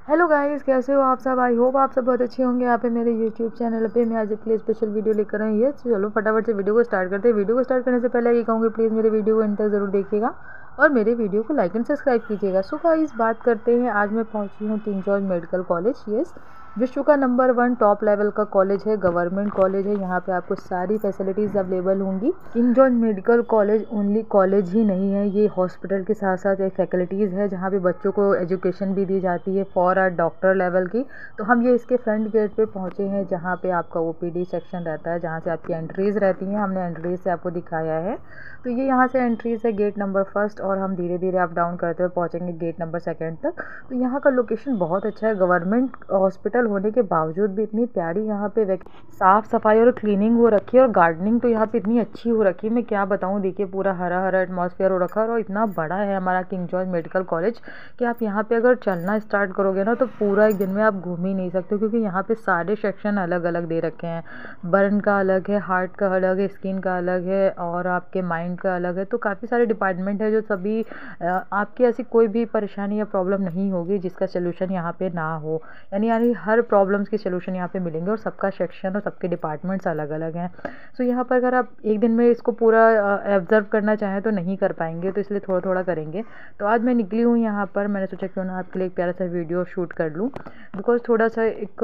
Hello guys, कैसे हो आप सब। आई होप आप सब बहुत अच्छे होंगे। यहाँ पे मेरे यूट्यूब चैनल पे मैं आज आपके लिए स्पेशल वीडियो लेकर आई हूँ। चलो फटाफट से वीडियो को स्टार्ट करते हैं। वीडियो को स्टार्ट करने से पहले ये कहूँगी प्लीज़ मेरे वीडियो को अंत तक ज़रूर देखिएगा और मेरे वीडियो को लाइक एंड सब्सक्राइब कीजिएगा। सो गाइस बात करते हैं। आज मैं पहुँची हूँ King George medical college. Yes, विश्व का नंबर 1 टॉप लेवल का कॉलेज है, गवर्नमेंट कॉलेज है। यहाँ पे आपको सारी फैसिलिटीज़ अवेलेबल होंगी। King George medical college only college ही नहीं है, ये हॉस्पिटल के साथ साथ एक फैकल्टीज़ है जहाँ पे बच्चों को एजुकेशन भी दी जाती है फॉर अ डॉक्टर लेवल की। तो हम ये इसके फ्रंट गेट पे पहुँचे हैं जहाँ पे आपका ओपीडी सेक्शन रहता है, जहाँ से आपकी एंट्रीज़ रहती हैं। हमने एंट्रीज से आपको दिखाया है। तो ये यहाँ से एंट्रीज है गेट नंबर 1 और हम धीरे धीरे अप डाउन करते हुए पहुँचेंगे गेट नंबर 2 तक। तो यहाँ का लोकेशन बहुत अच्छा है। गवर्नमेंट हॉस्पिटल होने के बावजूद भी इतनी प्यारी यहाँ पे साफ़ सफाई और क्लीनिंग हो रखी है, और गार्डनिंग तो यहाँ पे इतनी अच्छी हो रखी है, मैं क्या बताऊँ। देखिए पूरा हरा हरा एटमॉस्फेयर हो रखा है, और इतना बड़ा है हमारा किंग जॉर्ज मेडिकल कॉलेज कि आप यहाँ पे अगर चलना स्टार्ट करोगे ना तो पूरा एक दिन में आप घूम ही नहीं सकते, क्योंकि यहाँ पे सारे सेक्शन अलग अलग दे रखे हैं। बर्न का अलग है, हार्ट का अलग है, स्किन का अलग है, और आपके माइंड का अलग है। तो काफ़ी सारे डिपार्टमेंट है जो सभी आपकी ऐसी कोई भी परेशानी या प्रॉब्लम नहीं होगी जिसका सोल्यूशन यहाँ पे ना हो। यानी हर प्रॉब्लम्स के सोल्यूशन यहाँ पे मिलेंगे, और सबका सेक्शन और सबके डिपार्टमेंट्स अलग अलग हैं। सो यहाँ पर अगर आप एक दिन में इसको पूरा ऑब्जर्व करना चाहें तो नहीं कर पाएंगे, तो इसलिए थोड़ा थोड़ा करेंगे। तो आज मैं निकली हूँ यहाँ पर, मैंने सोचा क्यों ना आपके लिए एक प्यारा सा वीडियो शूट कर लूँ, बिकॉज थोड़ा सा एक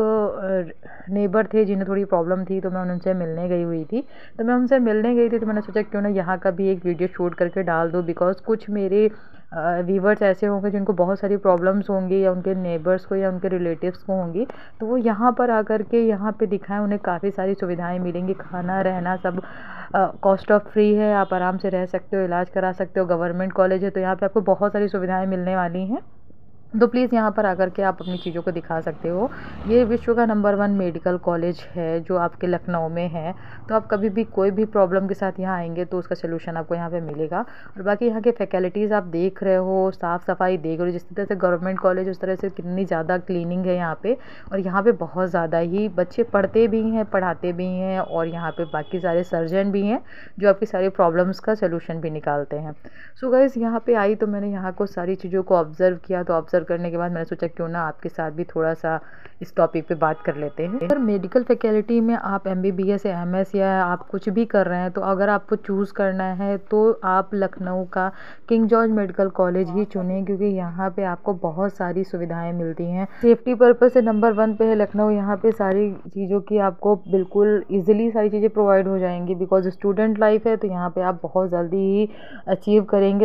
नेबर थे जिन्हें थोड़ी प्रॉब्लम थी, तो मैं उनसे मिलने गई हुई थी। तो मैं उनसे मिलने गई थी, तो मैंने सोचा क्यों ना यहाँ का भी एक वीडियो शूट करके डाल दूँ, बिकॉज कुछ मेरे व्यूवर्स ऐसे होंगे जिनको बहुत सारी प्रॉब्लम्स होंगी, या उनके नेबर्स को या उनके रिलेटिव्स को होंगी। तो वो यहाँ पर आकर के यहाँ पे दिखाएं, उन्हें काफ़ी सारी सुविधाएं मिलेंगी, खाना रहना सब कॉस्ट ऑफ फ्री है। आप आराम से रह सकते हो, इलाज करा सकते हो। गवर्नमेंट कॉलेज है तो यहाँ पे आपको बहुत सारी सुविधाएं मिलने वाली हैं। तो प्लीज़ यहाँ पर आकर के आप अपनी चीज़ों को दिखा सकते हो। ये विश्व का नंबर 1 मेडिकल कॉलेज है जो आपके लखनऊ में है। तो आप कभी भी कोई भी प्रॉब्लम के साथ यहाँ आएंगे तो उसका सोल्यूशन आपको यहाँ पे मिलेगा। और बाकी यहाँ के फैकल्टीज़ आप देख रहे हो, साफ़ सफाई देख रहे हो, जिस तरह से गवर्नमेंट कॉलेज उस तरह से कितनी ज़्यादा क्लीनिंग है यहाँ पे। और यहाँ पे बहुत ज़्यादा ही बच्चे पढ़ते भी हैं, पढ़ाते भी हैं, और यहाँ पे बाकी सारे सर्जन भी हैं जो आपकी सारी प्रॉब्लम्स का सोल्यूशन भी निकालते हैं। सो गाइस यहाँ पे आई तो मैंने यहाँ को सारी चीज़ों को ऑब्ज़र्व किया। तो ऑब्ज़र्व करने के बाद मैंने सोचा क्यों ना आपके साथ भी थोड़ा सा इस टॉपिक पे बात कर लेते हैं। अगर मेडिकल फैकल्टी में आप MBBS या MS या आप कुछ भी कर रहे हैं, तो अगर आपको चूज़ करना है तो आप लखनऊ का किंग जॉर्ज मेडिकल कॉलेज ही चुनें, क्योंकि यहाँ पे आपको बहुत सारी सुविधाएं मिलती हैं। सेफ्टी पर्पज़ से नंबर 1 पे है लखनऊ। यहाँ पे सारी चीज़ों की आपको बिल्कुल ईजिली सारी चीज़ें प्रोवाइड हो जाएंगी, बिकॉज स्टूडेंट लाइफ है तो यहाँ पे आप बहुत जल्दी ही अचीव करेंगे।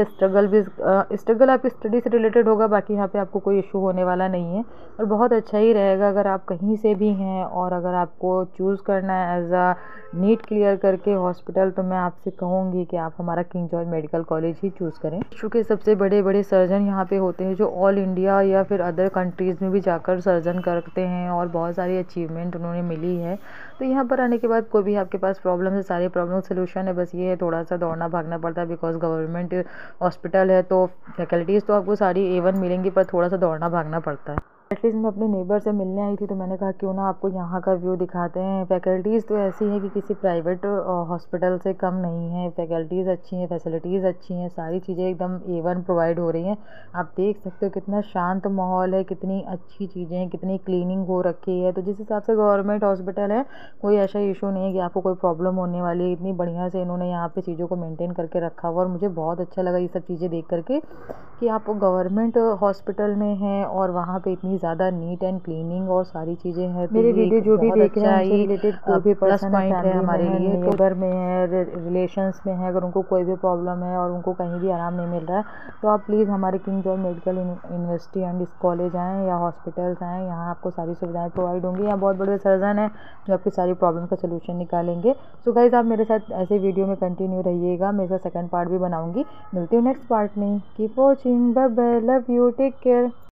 स्ट्रगल आपकी स्टडी से रिलेटेड होगा, बाकी यहाँ पे आपको कोई इशू होने वाला नहीं है। और बहुत अच्छा ही रहेगा अगर आप कहीं से भी हैं, और अगर आपको चूज़ करना है एज अ नीट क्लियर करके हॉस्पिटल, तो मैं आपसे कहूँगी कि आप हमारा किंग जॉर्ज मेडिकल कॉलेज ही चूज़ करें। विश्व के सबसे बड़े बड़े सर्जन यहाँ पे होते हैं, जो ऑल इंडिया या फिर अदर कंट्रीज़ में भी जाकर सर्जन करते हैं, और बहुत सारी अचीवमेंट उन्होंने मिली है। तो यहाँ पर आने के बाद कोई भी आपके पास प्रॉब्लम है, सारी प्रॉब्लम सोल्यूशन है। बस ये है थोड़ा सा दौड़ना भागना पड़ता है, बिकॉज गवर्नमेंट हॉस्पिटल है। तो फैकल्टीज़ तो आपको सारी A1 मिलेंगी, पर थोड़ा सा दौड़ना भागना पड़ता है। एटलीस्ट मैं अपने नेबर से मिलने आई थी, तो मैंने कहा क्यों ना आपको यहाँ का व्यू दिखाते हैं। फैकल्टीज़ तो ऐसी है कि किसी प्राइवेट हॉस्पिटल से कम नहीं है। फैकल्टीज़ अच्छी हैं, फैसिलिटीज़ अच्छी हैं, सारी चीज़ें एकदम A1 प्रोवाइड हो रही हैं। आप देख सकते हो कितना शांत माहौल है, कितनी अच्छी चीज़ें हैं, कितनी क्लीनिंग हो रखी है। तो जिस हिसाब से गवर्नमेंट हॉस्पिटल है, कोई ऐसा इशू नहीं है कि आपको कोई प्रॉब्लम होने वाली है। इतनी बढ़िया से इन्होंने यहाँ पे चीज़ों को मेंटेन करके रखा हुआ, और मुझे बहुत अच्छा लगा ये सब चीज़ें देख करके कि आप गवर्नमेंट हॉस्पिटल में हैं और वहाँ पे इतनी ज़्यादा नीट एंड क्लीनिंग और सारी चीज़ें हैं। मेरे वीडियो जो भी देख रहे हैं उनसे रिलेटेड कोई भी प्लस पॉइंट है हमारे लिए, नेबर में है, रिलेशंस में है, अगर उनको कोई भी प्रॉब्लम है और उनको कहीं भी आराम नहीं मिल रहा है, तो आप प्लीज़ हमारे King George medical university and इस कॉलेज आएँ या हॉस्पिटल्स आएँ। यहाँ आपको सारी सुविधाएँ प्रोवाइड होंगी। यहाँ बहुत बड़े सर्जन हैं जो आपकी सारी प्रॉब्लम का सोल्यूशन निकालेंगे। सो गाइज आप मेरे साथ ऐसे वीडियो में कंटिन्यू रहिएगा, मैं इसका सेकंड पार्ट भी बनाऊँगी। मिलती हूँ नेक्स्ट पार्ट में। Keep watching, bye bye, love you, take care.